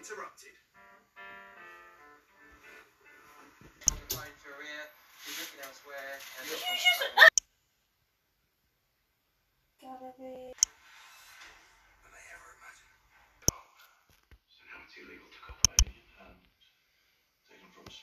interrupted. Going through here, you're looking elsewhere, and Gotta be.